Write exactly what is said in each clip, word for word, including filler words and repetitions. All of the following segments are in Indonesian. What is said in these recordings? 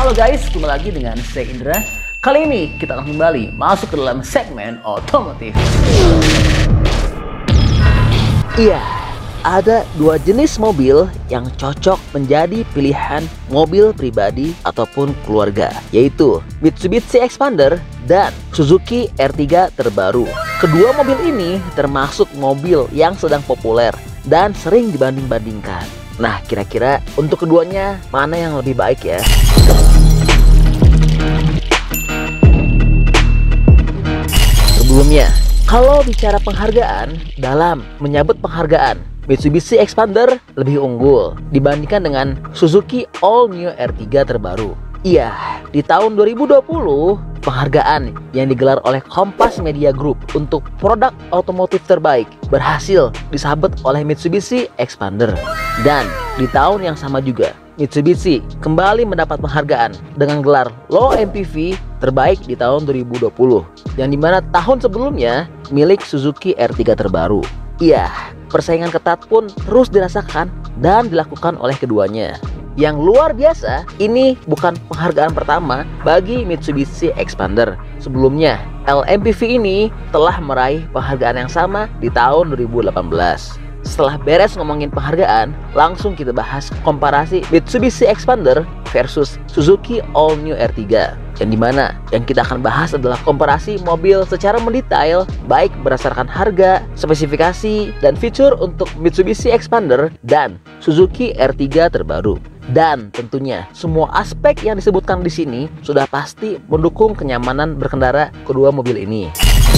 Halo guys, kembali lagi dengan saya Indra. Kali ini kita akan kembali masuk ke dalam segmen otomotif. Iya, ada dua jenis mobil yang cocok menjadi pilihan mobil pribadi ataupun keluarga, yaitu Mitsubishi Xpander dan Suzuki R tiga terbaru. Kedua mobil ini termasuk mobil yang sedang populer dan sering dibanding-bandingkan. Nah, kira-kira untuk keduanya mana yang lebih baik ya? Sebelumnya, kalau bicara penghargaan, dalam menyambut penghargaan, Mitsubishi Xpander lebih unggul dibandingkan dengan Suzuki All New R tiga terbaru. Iya, di tahun dua ribu dua puluh, penghargaan yang digelar oleh Kompas Media Group untuk produk otomotif terbaik berhasil disabet oleh Mitsubishi Xpander. Dan di tahun yang sama juga, Mitsubishi kembali mendapat penghargaan dengan gelar Low M P V terbaik di tahun dua ribu dua puluh, yang dimana tahun sebelumnya milik Suzuki R tiga terbaru. Iya, persaingan ketat pun terus dirasakan dan dilakukan oleh keduanya. Yang luar biasa, ini bukan penghargaan pertama bagi Mitsubishi Xpander. Sebelumnya, L M P V ini telah meraih penghargaan yang sama di tahun dua ribu delapan belas. Setelah beres ngomongin penghargaan, langsung kita bahas komparasi Mitsubishi Xpander versus Suzuki All New R tiga. Yang dimana yang kita akan bahas adalah komparasi mobil secara mendetail, baik berdasarkan harga, spesifikasi, dan fitur untuk Mitsubishi Xpander dan Suzuki R tiga terbaru. Dan tentunya semua aspek yang disebutkan di sini sudah pasti mendukung kenyamanan berkendara kedua mobil ini.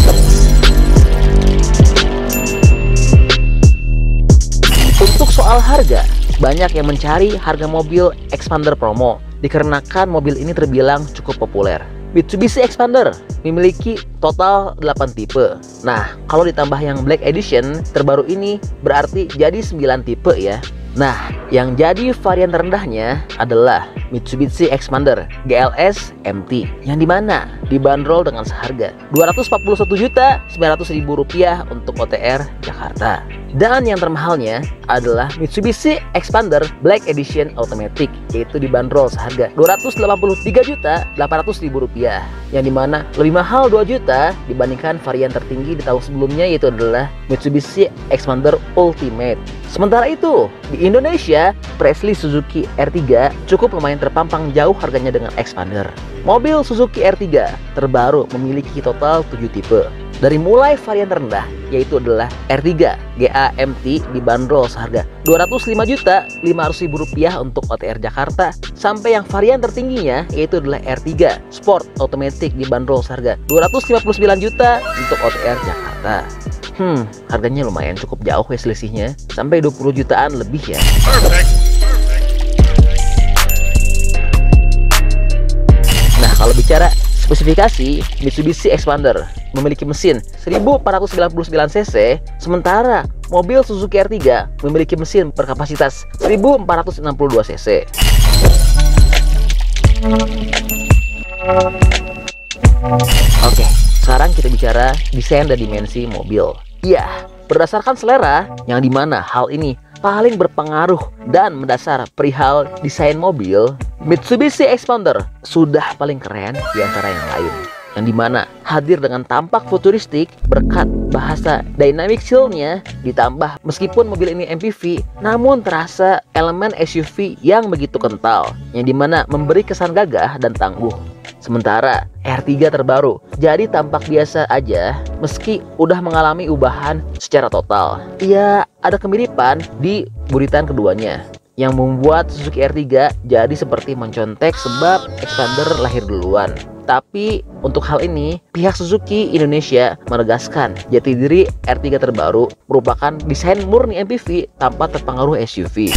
Untuk soal harga, banyak yang mencari harga mobil Xpander Promo dikarenakan mobil ini terbilang cukup populer. Mitsubishi Xpander memiliki total delapan tipe. Nah, kalau ditambah yang Black Edition terbaru ini berarti jadi sembilan tipe ya. Nah, yang jadi varian terendahnya adalah Mitsubishi Xpander G L S M T, yang dimana dibanderol dengan seharga dua ratus empat puluh satu juta sembilan ratus ribu rupiah untuk O T R Jakarta. Dan yang termahalnya adalah Mitsubishi Xpander Black Edition Automatic, yaitu dibanderol seharga dua ratus delapan puluh tiga juta delapan ratus ribu rupiah, yang dimana lebih mahal dua juta dibandingkan varian tertinggi di tahun sebelumnya, yaitu adalah Mitsubishi Xpander Ultimate. Sementara itu, di Indonesia, Presley Suzuki R tiga cukup lumayan terpampang jauh harganya dengan Xpander. Mobil Suzuki R tiga terbaru memiliki total tujuh tipe. Dari mulai varian terendah, yaitu adalah R tiga G A M T dibanderol seharga dua ratus lima juta lima ratus ribu rupiah untuk O T R Jakarta, sampai yang varian tertingginya yaitu adalah R tiga Sport Automatic dibanderol seharga dua ratus lima puluh sembilan juta untuk O T R Jakarta. Hmm, harganya lumayan cukup jauh ya selisihnya, sampai dua puluh jutaan lebih ya. Perfect. Nah, kalau bicara spesifikasi, Mitsubishi Xpander memiliki mesin seribu empat ratus sembilan puluh sembilan cc, sementara mobil Suzuki R tiga memiliki mesin berkapasitas seribu empat ratus enam puluh dua cc. Oke, sekarang kita bicara desain dan dimensi mobil. Ya, berdasarkan selera, yang dimana hal ini paling berpengaruh dan mendasar perihal desain mobil, Mitsubishi Xpander sudah paling keren di antara yang lain, yang dimana hadir dengan tampak futuristik berkat bahasa dynamic shield-nya, ditambah meskipun mobil ini M P V, namun terasa elemen S U V yang begitu kental, yang dimana memberi kesan gagah dan tangguh. Sementara R tiga terbaru jadi tampak biasa aja meski udah mengalami ubahan secara total. Ya, ada kemiripan di buritan keduanya yang membuat Suzuki R tiga jadi seperti mencontek sebab Xpander lahir duluan. Tapi untuk hal ini, pihak Suzuki Indonesia menegaskan jati diri R tiga terbaru merupakan desain murni M P V tanpa terpengaruh S U V.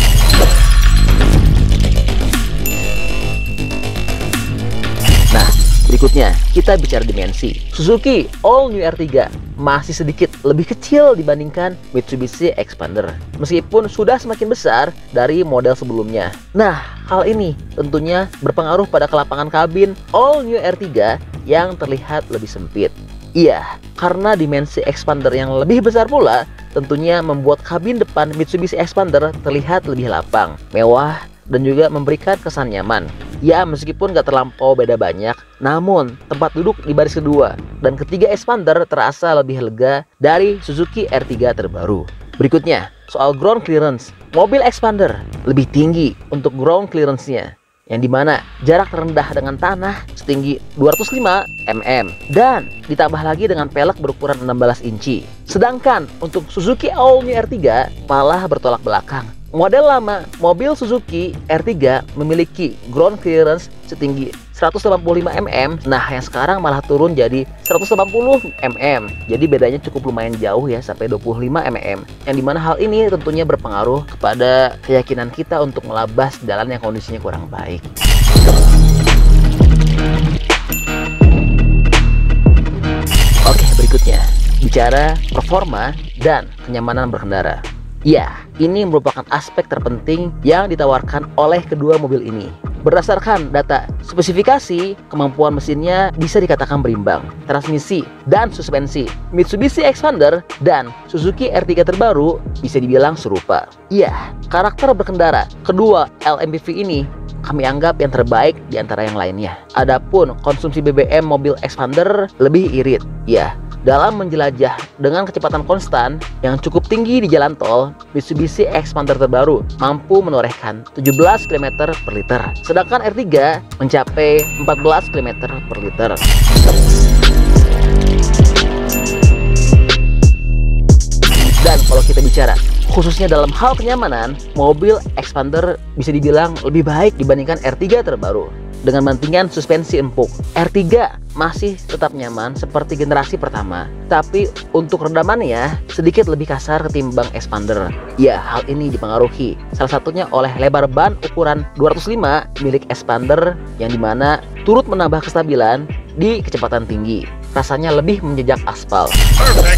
Nah, berikutnya kita bicara dimensi. Suzuki All New R tiga masih sedikit lebih kecil dibandingkan Mitsubishi Xpander, meskipun sudah semakin besar dari model sebelumnya. Nah, hal ini tentunya berpengaruh pada kelapangan kabin All New R tiga yang terlihat lebih sempit. Iya, karena dimensi Xpander yang lebih besar pula tentunya membuat kabin depan Mitsubishi Xpander terlihat lebih lapang, mewah, dan juga memberikan kesan nyaman. Ya, meskipun gak terlampau beda banyak, namun tempat duduk di baris kedua dan ketiga Expander terasa lebih lega dari Suzuki R tiga terbaru. Berikutnya, soal ground clearance. Mobil Expander lebih tinggi untuk ground clearance-nya, yang dimana jarak terendah dengan tanah setinggi dua ratus lima milimeter dan ditambah lagi dengan pelek berukuran enam belas inci. Sedangkan untuk Suzuki All New R tiga malah bertolak belakang. Model lama mobil Suzuki R tiga memiliki ground clearance setinggi seratus delapan puluh lima milimeter. Nah, yang sekarang malah turun jadi seratus delapan puluh milimeter. Jadi bedanya cukup lumayan jauh ya, sampai dua puluh lima milimeter. Yang dimana hal ini tentunya berpengaruh kepada keyakinan kita untuk melabas jalan yang kondisinya kurang baik. Oke, berikutnya bicara performa dan kenyamanan berkendara. Ya, ini merupakan aspek terpenting yang ditawarkan oleh kedua mobil ini. Berdasarkan data spesifikasi, kemampuan mesinnya bisa dikatakan berimbang. Transmisi dan suspensi Mitsubishi Expander dan Suzuki R tiga terbaru bisa dibilang serupa. Ya, karakter berkendara kedua L M P V ini kami anggap yang terbaik di antara yang lainnya. Adapun konsumsi B B M mobil Expander lebih irit. Ya, dalam menjelajah dengan kecepatan konstan yang cukup tinggi di jalan tol, Mitsubishi Expander terbaru mampu menorehkan tujuh belas kilometer per liter. Sedangkan R tiga mencapai empat belas kilometer per liter. Dan kalau kita bicara khususnya dalam hal kenyamanan, mobil Expander bisa dibilang lebih baik dibandingkan R tiga terbaru. Dengan bantingan suspensi empuk, R tiga masih tetap nyaman seperti generasi pertama, tapi untuk redamannya sedikit lebih kasar ketimbang Expander. Ya, hal ini dipengaruhi salah satunya oleh lebar ban ukuran dua ratus lima milik Expander, yang dimana turut menambah kestabilan di kecepatan tinggi. Rasanya lebih menjejak aspal. Perfect.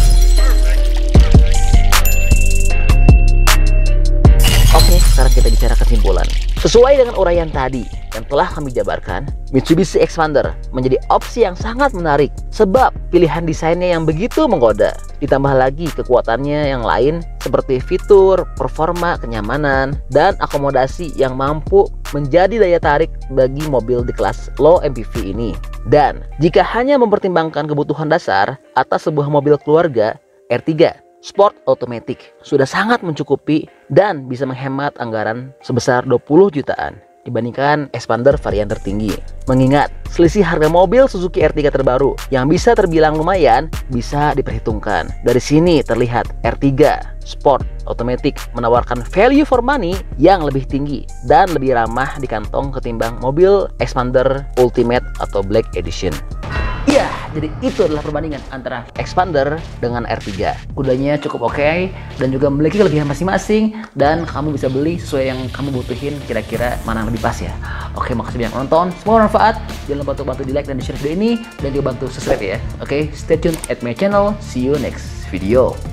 Oke, sekarang kita bicara kesimpulan. Sesuai dengan uraian tadi yang telah kami jabarkan, Mitsubishi Expander menjadi opsi yang sangat menarik sebab pilihan desainnya yang begitu menggoda. Ditambah lagi kekuatannya yang lain seperti fitur, performa, kenyamanan, dan akomodasi yang mampu menjadi daya tarik bagi mobil di kelas low M P V ini. Dan jika hanya mempertimbangkan kebutuhan dasar atas sebuah mobil keluarga, R tiga Sport Automatic sudah sangat mencukupi dan bisa menghemat anggaran sebesar dua puluh jutaan dibandingkan Expander varian tertinggi. Mengingat selisih harga mobil Suzuki R tiga terbaru yang bisa terbilang lumayan bisa diperhitungkan. Dari sini terlihat R tiga Sport Automatic menawarkan value for money yang lebih tinggi dan lebih ramah di kantong ketimbang mobil Expander Ultimate atau Black Edition. Ya, jadi itu adalah perbandingan antara Expander dengan R tiga. Kudanya cukup oke okay, dan juga memiliki kelebihan masing-masing, dan kamu bisa beli sesuai yang kamu butuhin, kira-kira mana yang lebih pas ya. Oke, makasih banyak nonton, semoga bermanfaat. Jangan lupa untuk bantu di like dan di share video ini, dan juga bantu subscribe ya. Oke, stay tuned at my channel, see you next video.